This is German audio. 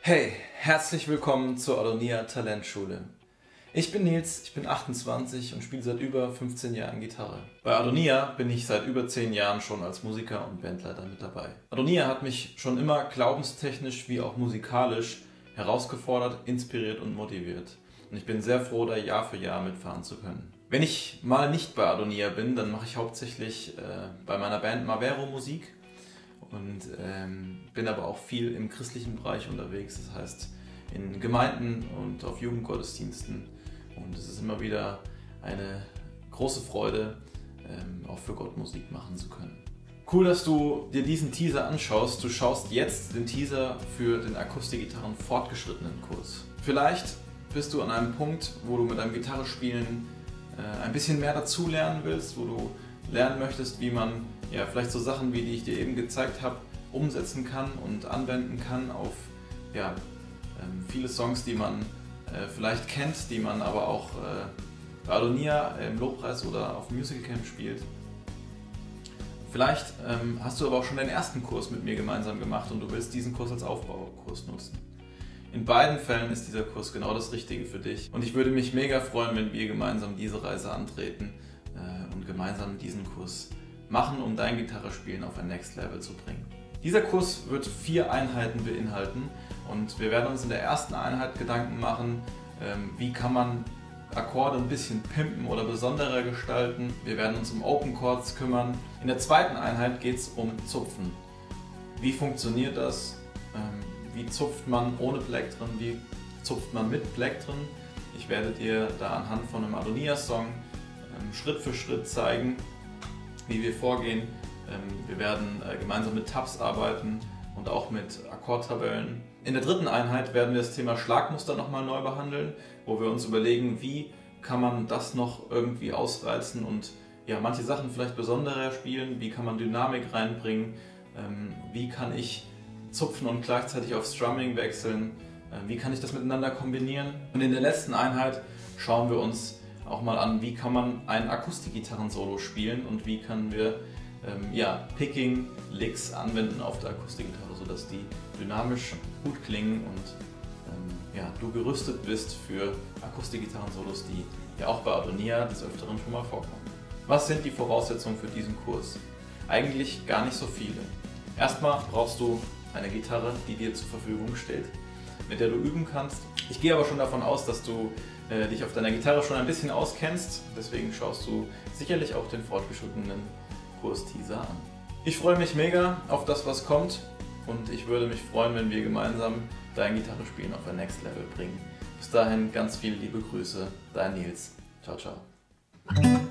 Hey, herzlich willkommen zur Adonia Talentschule. Ich bin Nils, ich bin 28 und spiele seit über 15 Jahren Gitarre. Bei Adonia bin ich seit über 10 Jahren schon als Musiker und Bandleiter mit dabei. Adonia hat mich schon immer glaubenstechnisch wie auch musikalisch herausgefordert, inspiriert und motiviert. Und ich bin sehr froh, da Jahr für Jahr mitfahren zu können. Wenn ich mal nicht bei Adonia bin, dann mache ich hauptsächlich bei meiner Band Mavero Musik. Und bin aber auch viel im christlichen Bereich unterwegs, das heißt in Gemeinden und auf Jugendgottesdiensten. Und es ist immer wieder eine große Freude, auch für Gott Musik machen zu können. Cool, dass du dir diesen Teaser anschaust. Du schaust jetzt den Teaser für den Akustikgitarren fortgeschrittenen Kurs. Vielleicht bist du an einem Punkt, wo du mit deinem Gitarrespielen ein bisschen mehr dazulernen willst, wo du lernen möchtest, wie man vielleicht so Sachen, wie die ich dir eben gezeigt habe, umsetzen kann und anwenden kann auf viele Songs, die man vielleicht kennt, die man aber auch bei Adonia im Lobpreis oder auf dem Musical Camp spielt. Vielleicht hast du aber auch schon den ersten Kurs mit mir gemeinsam gemacht und du willst diesen Kurs als Aufbaukurs nutzen. In beiden Fällen ist dieser Kurs genau das Richtige für dich und ich würde mich mega freuen, wenn wir gemeinsam diese Reise antreten und gemeinsam diesen Kurs machen, um dein Gitarrespielen auf ein Next Level zu bringen. Dieser Kurs wird 4 Einheiten beinhalten und wir werden uns in der ersten Einheit Gedanken machen, wie kann man Akkorde ein bisschen pimpen oder besonderer gestalten. Wir werden uns um Open Chords kümmern. In der zweiten Einheit geht es um Zupfen. Wie funktioniert das? Wie zupft man ohne Black drin? Wie zupft man mit Black drin? Ich werde dir da anhand von einem Adonia-Song Schritt für Schritt zeigen, wie wir vorgehen. Wir werden gemeinsam mit Tabs arbeiten und auch mit Akkordtabellen. In der dritten Einheit werden wir das Thema Schlagmuster nochmal neu behandeln, wo wir uns überlegen, wie kann man das noch irgendwie ausreizen und manche Sachen vielleicht besonderer spielen, wie kann man Dynamik reinbringen, wie kann ich zupfen und gleichzeitig auf Strumming wechseln, wie kann ich das miteinander kombinieren. Und in der letzten Einheit schauen wir uns auch mal an, wie kann man ein Akustikgitarren-Solo spielen und wie können wir Picking, Licks anwenden auf der Akustikgitarre, sodass die dynamisch gut klingen und du gerüstet bist für Akustikgitarren-Solos, die auch bei Adonia des Öfteren schon mal vorkommen. Was sind die Voraussetzungen für diesen Kurs? Eigentlich gar nicht so viele. Erstmal brauchst du eine Gitarre, die dir zur Verfügung steht, mit der du üben kannst. Ich gehe aber schon davon aus, dass du dich auf deiner Gitarre schon ein bisschen auskennst, deswegen schaust du sicherlich auch den fortgeschrittenen Kurs-Teaser an. Ich freue mich mega auf das, was kommt und ich würde mich freuen, wenn wir gemeinsam dein Gitarrespielen auf ein Next Level bringen. Bis dahin ganz viele liebe Grüße, dein Nils. Ciao, ciao.